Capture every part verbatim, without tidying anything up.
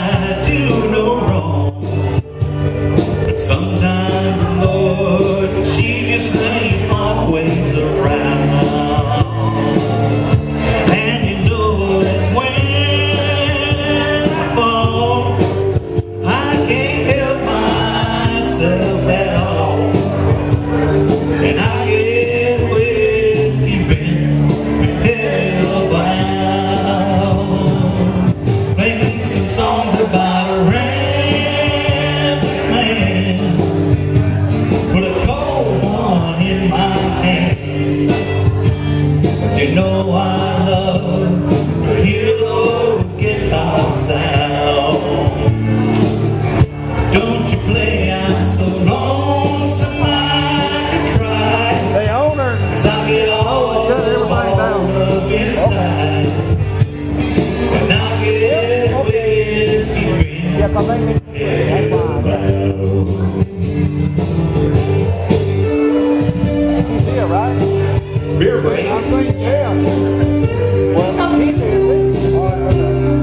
I do no wrong, but sometimes, Lord, she just ain't always around. And you know that when I fall, I can't help myself at all, and I get whiskey bent and hell bound. Play me some songs about a rambling man with a cold one in my hand. 'Cause you know I love to hear those guitar sound. Don't you play, I'm so lonesome I could cry. Hey, owner. 'Cause I get all up inside, and I get whiskey bent Yeah, but make me hell bound. yeah, right? Beer break. I'm saying, yeah. Well, he did it. All right,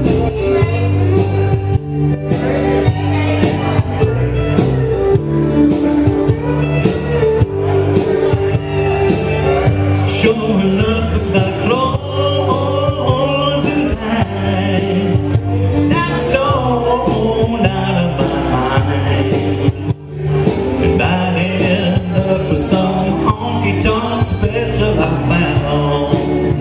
Sure enough, got clothes in time. I'm stoned out of my mind, and I end up with some honky-tonk special I found.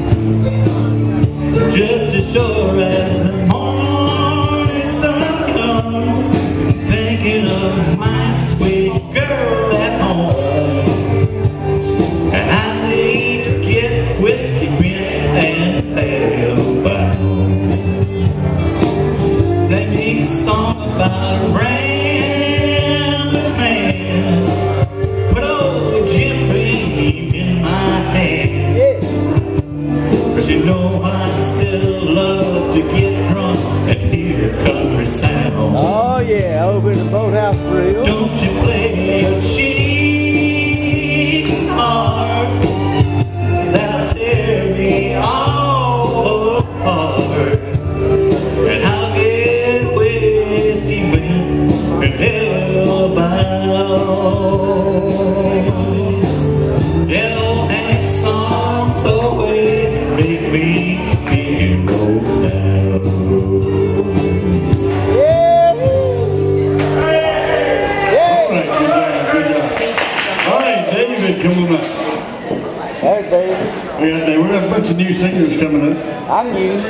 Just as sure as the morning sun comes, thinking of my sweet girl at home, and I need to get whiskey bent and hell bound. Play me a song about a rambling man, put old Jim Beam in my hand. yeah. 'Cause you know I still love to get drunk and hear country sound. Oh, yeah, over in the Boathouse Grill. Don't you play your cheating heart, 'cause that'll tear me all apart, and I'll get whiskey bent and hell bound. That old Hank songs always make me feel low down. Yeah. Yeah. All right, good job, good job. All right, David, come on up. There's David. We got, we got a bunch of new singers coming up. I'm you.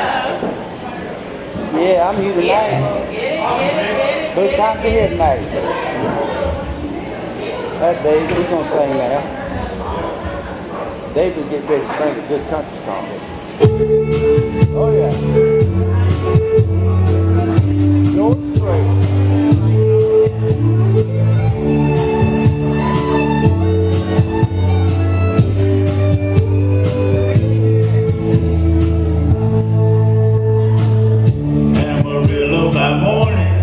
Yeah, I'm you tonight. First time to hear tonight. That's David. He's going to sing now. David will get ready to sing a good country song. Oh, yeah. Go straight. Amarillo by morning,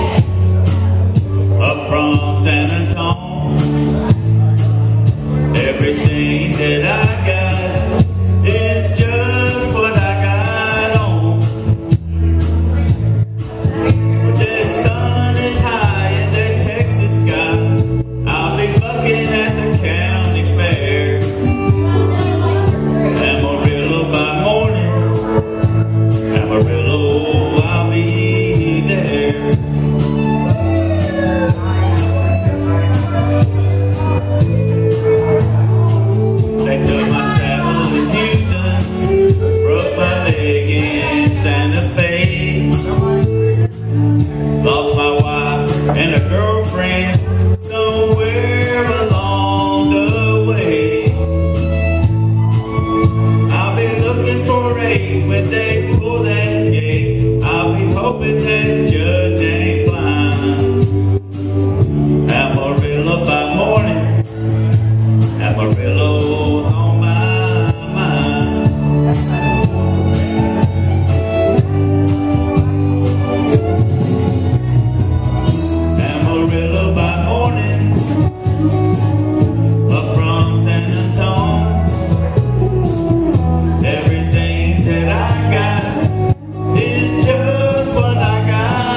up from San Antonio. Everything that I got is just what I got on. But the sun is high in the Texas sky, I'll be bucking at the county fair. Amarillo by morning, Amarillo, I'll be there. They took my saddle in Houston, broke my leg in Santa Fe, lost my wife and a girlfriend somewhere along the way. I'll be looking for rain when they pull that gate. I'll be hoping that judge ain't blind. Amarillo by morning, Amarillo's on my mind. Amarillo by morning, up from San Antonio. Everything that I got is just what I got.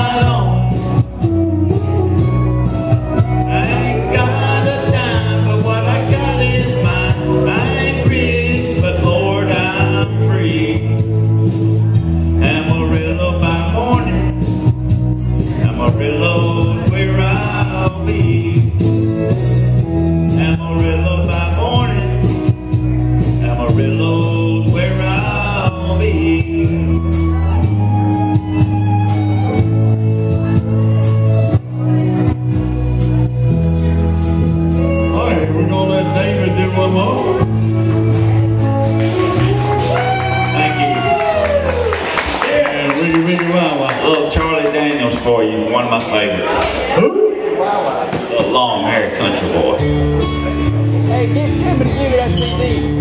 little Charlie Daniels for you, one of my favorites. Who? A long-haired country boy. Hey, give him to give me that C D.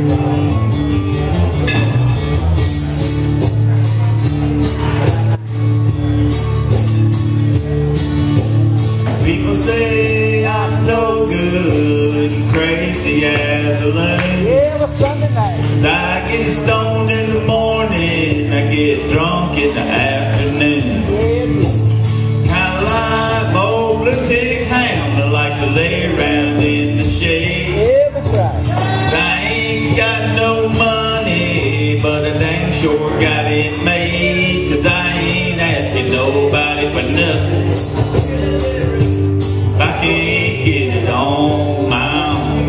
People say I'm no good and crazy as a loon. Yeah, it was Sunday night. I get stoned in the morning, I get drunk in the afternoon. Yeah, Kinda like my old blue tick hound, I like to lay around in the shade. yeah, that's right. I ain't got no money, but I dang sure got it made. Cause I ain't asking nobody for nothing. If I can't get it on my own.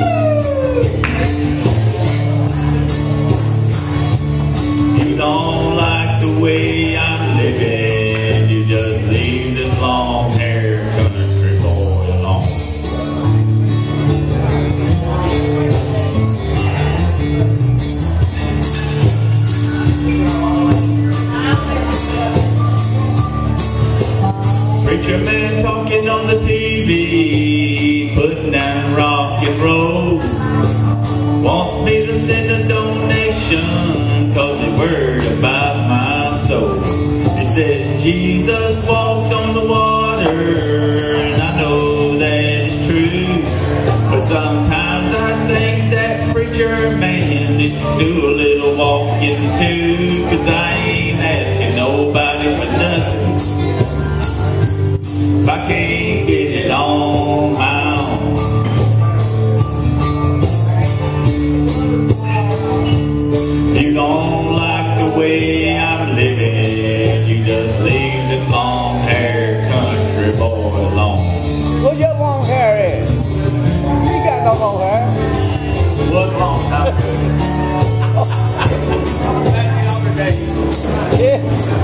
You don't like the way I'm living, you just leave this long-haired country boy alone. Preacher man talking on the T V, putting down rock and roll. Wants me to send a donation, cause he's worried about my soul. He said Jesus walked on the water, and I know that is true. But sometimes I think that preacher man needs to do a little walking too. Cause I ain't asking nobody for nothing if I can't get it on my own. You don't like the way I'm living, you just leave this long-haired country boy alone. Where your long hair is? You got no long hair. It was a long time ago. Yeah.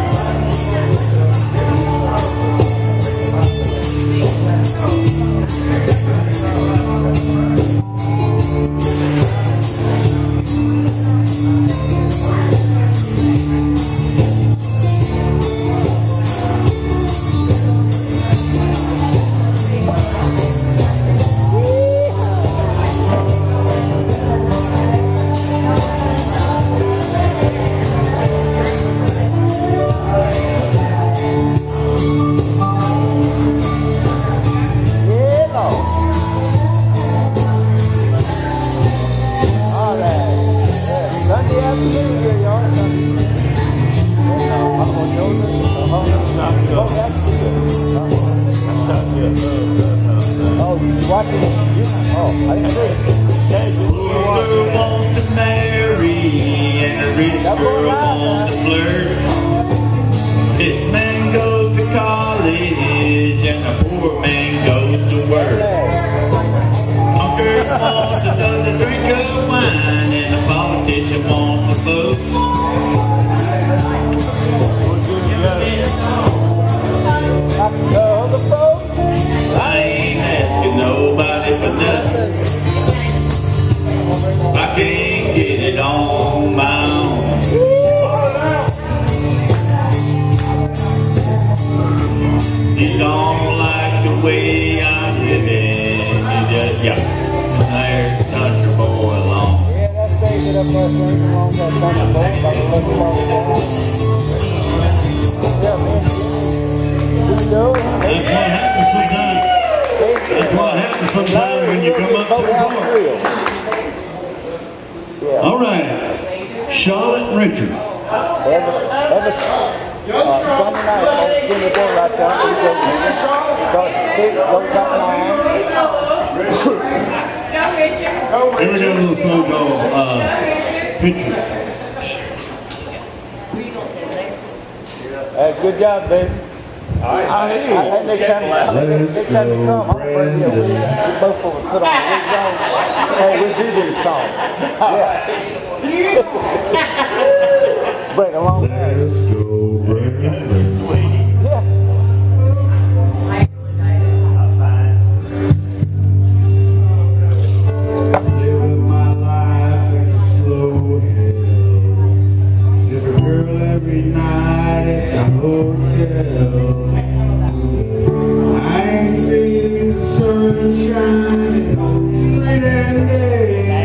Oh, you watching? You, oh, I didn't see it. Poor girl wants to marry, and the rich girl wants to flirt. This man goes to college, and the poor man goes to work. Hunger wants another drink of wine, and the politician wants to vote. Uh, the boat. I ain't asking nobody for nothing. I can't get it on my own. You don't like the way I'm living, you just, yeah, there's country boy alone. Yeah, that stays it up there swinging along that thunder boat by the local boat. Yeah, man. You know, That's what happens sometimes. That's what happens sometimes when you come up to the bar. Yeah. All right. Charlotte and Richard. Every, every uh, Sunday night, I'll get the door right down. We go start at six, goes up nine. Here we go, a little song called uh, Picture. Hey, good job, baby. I hear you. I think next time, next time you come, I'm going to bring you a wig. We both will put on a wig on. Hey, we do this song. Yeah. Bring along there. Let's go, Brandon. Yeah. Living my life in a slow hell. Different girl every night at the hotel. I ain't seen the sun shining night and day.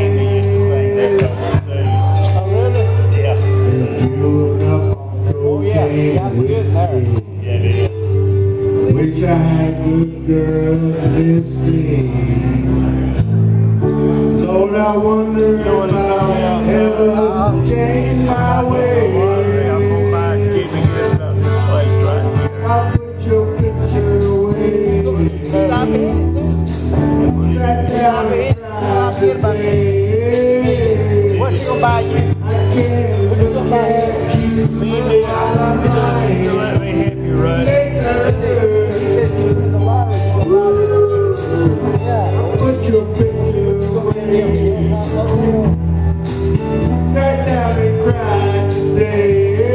Wish I had good girl listening. Lord, I wonder if I'll ever change my ways. I'll put your picture away. Sat down and cried today. What's she gonna buy you? I can't look at you while I'm lying. Let me help you, right? Put your picture away. Sat down and cried today.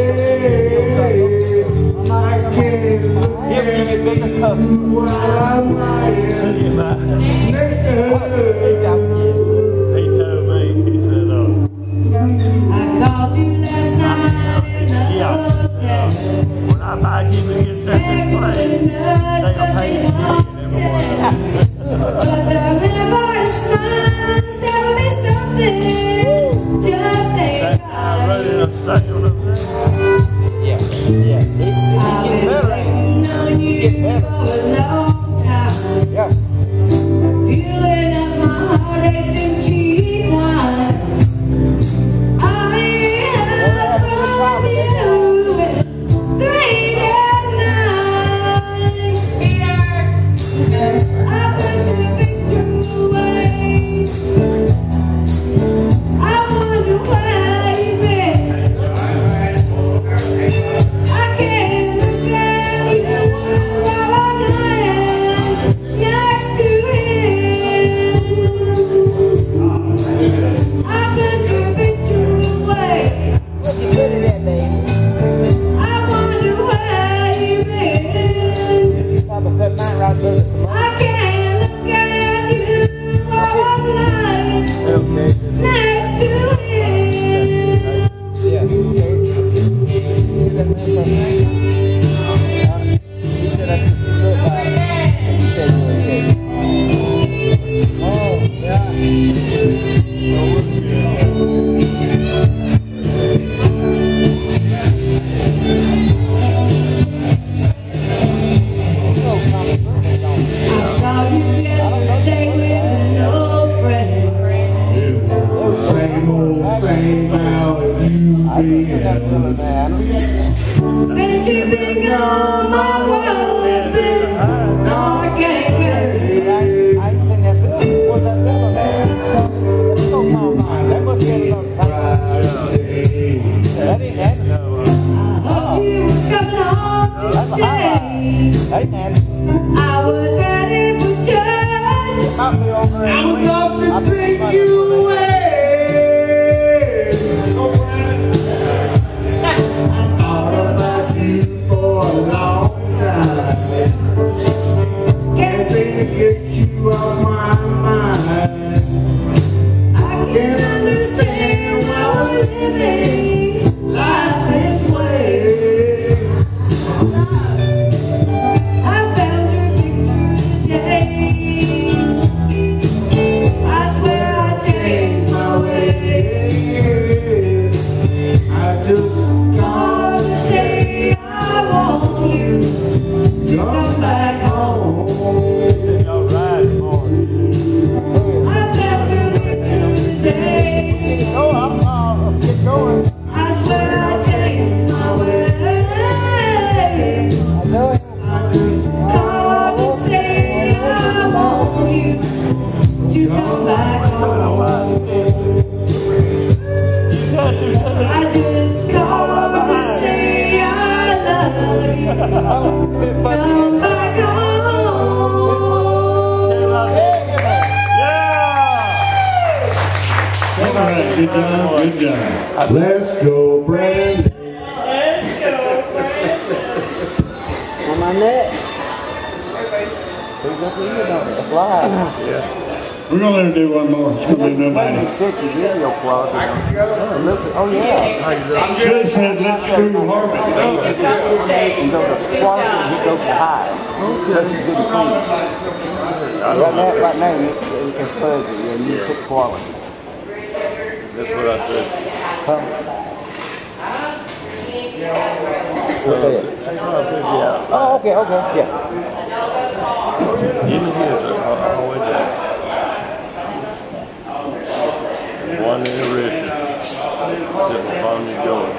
I can't look at you while I'm lying next to her. He told me, he said, oh. I called you last night in the hotel. When I might give you a second place, they gonna pay you But the river smiles, tell me something, just ain't I'm ready right. to sail up there. Yeah, yeah. It, it, I've it been gets better, ain't waiting on you for a long time. it? Yeah. Fueling up my heartaches and cheap wine. I have from you three damn nights. I put your picture away. I wonder where you've been. I can't look at you while I'm lying next to him. I put your picture away. What you put it at, baby? I wonder where you've been. Papa put mine right there. I can't look at you while I'm lying Okay. next to him. Yeah. You see that man from there? You said that's what you put by it. And you said, yeah. Oh, yeah. I saw you yesterday with an old friend. Same old, same how you been. Since you've been gone, my world has been dark and gray. I ain't seen that film. What's that film, man? Let's go call mine. That must be another time. That ain't happening. I hoped you were coming home to stay. That ain't happening. I was headed for church. Might be over there. I was off to drink you away. I thought about you for a long time. Can't seem to get you off my mind. I can't understand why we're living life this way. I found your picture today. I swear I changed my ways. I just Called to say I want you to come back home. Y'all ride tomorrow. I found your picture today. Oh, I'm uh, get going. I swear I changed my ways. I know it. I just Called to say I want you to come back home. I just called to say I love you. Oh, bit funny. Come back home. Yeah! All right, good job, good job. let's go, Brandon. On my neck. Who's up in here, don't it? It's live. Yeah. We're gonna let her do one more. It's gonna be no matter. Video quality. Oh yeah. Should've said let's screw Harvey. He goes to quality, he goes to high. That's a good thing. Right now, right now it's, it's fuzzy, and you put quality. That's what I said. Huh? What's that? Oh, okay, okay, yeah. Even here, sir, all the way down. One in the wrist, just upon you going.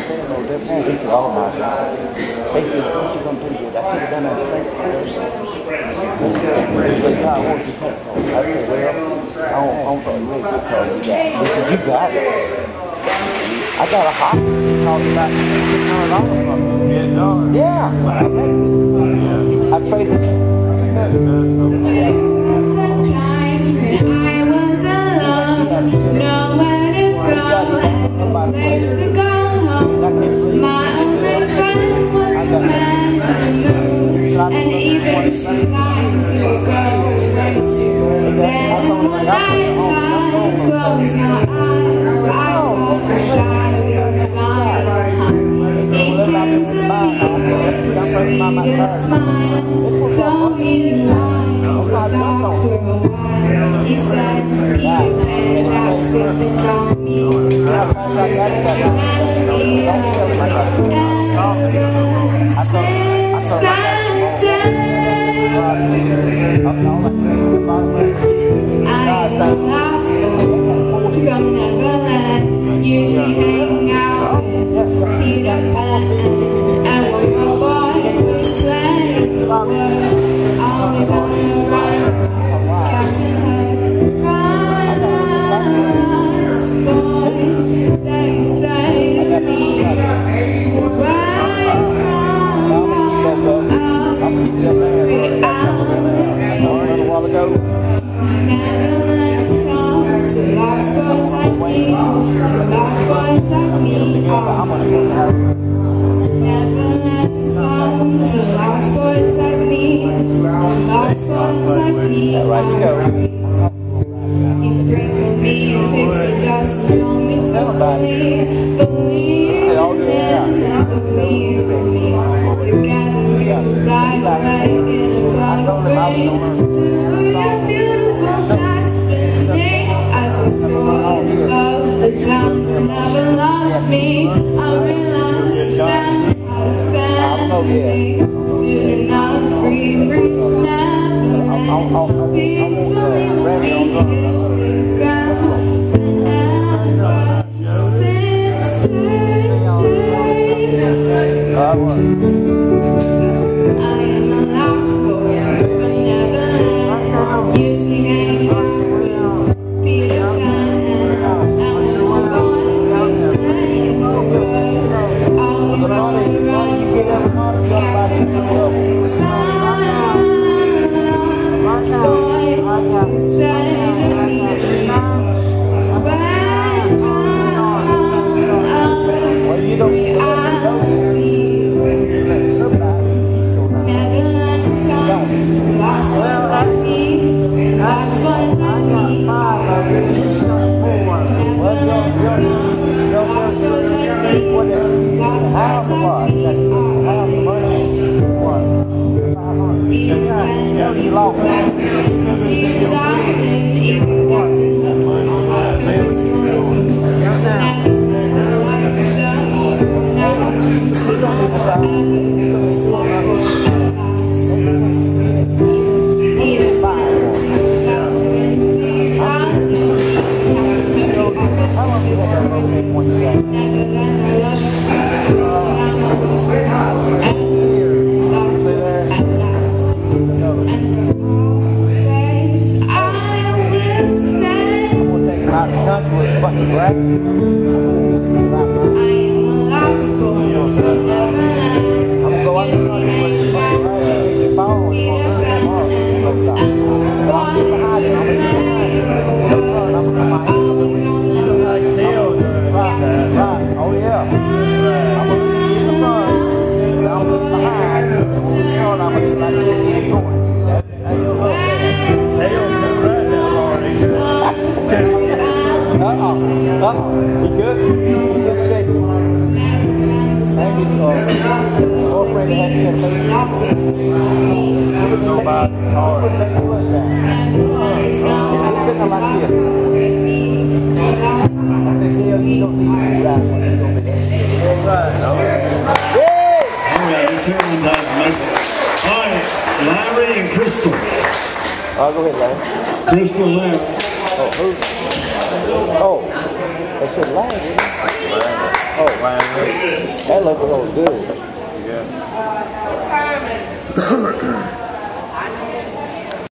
Don't tell him no different. He said, oh my God. He said, what you gonna do with it? I could have done that. said, "God, what you talk for?" I said, "Well, I don't, I don't think you really good talk. You got it." He said, "You got it." I got a hot talking about six hundred dollars from him. Yeah, dog. Yeah, I I traded. There was a time when I was alone, nowhere to go, and no place to go home. My only friend was the man in the moon, and even sometimes he would go away too. Then one night I closed my eyes, I saw the shadow of flying. He came to me with the sweetest smile, told me to lie, we'll talk for a while. He said, Ethan, that's what they call me. Since that day, I am lost from Neverland, usually hang out with Peter Pan, and when my boy was playing words, always on the run from Captain Hook. Rise, boy, they say to me, right from reality. Neverland is home to lost boys like me, lost boys like me are free. Neverland is home to lost boys like me, lost boys like me are free. He sprinkled me in pixie dust and told me to believe, believe in him, believe in me. Together we will fly away in a cloud of rain to your beautiful destiny. As we soar above the town that never loved me, I realized then how to family. Soon enough, free breeze Neverland, peacefully with me hit the ground. And since that day, I am a lost boy from Neverland, usually hang out with Peter Pan, and when my boy was playing words, always on the run from Captain Hook. Lost boy who said to me, back on reality. Neverland is home to lost boys like me, lost boys like me are free. Neverland is home to lost boys like me, lost boys like me are free. Even when he lost back into darkness, even Captain Hook on my favorite screen. Neverland, the light is so never Larry and Crystal. I'll go ahead, Larry. Crystal left. Oh, who? Oh, they said Larry. Oh, Larry. that looked all good. Yeah.